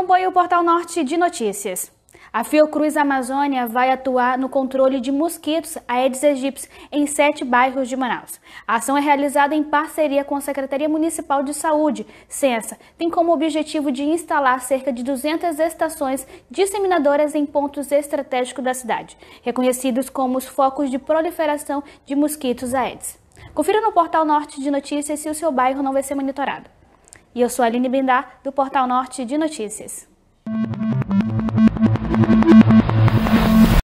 acompanhe o Portal Norte de Notícias. A Fiocruz Amazônia vai atuar no controle de mosquitos Aedes aegypti em 7 bairros de Manaus. A ação é realizada em parceria com a Secretaria Municipal de Saúde, SENSA. Tem como objetivo de instalar cerca de 200 estações disseminadoras em pontos estratégicos da cidade, reconhecidos como os focos de proliferação de mosquitos Aedes. Confira no Portal Norte de Notícias se o seu bairro não vai ser monitorado. E eu sou a Aline Bindá, do Portal Norte de Notícias.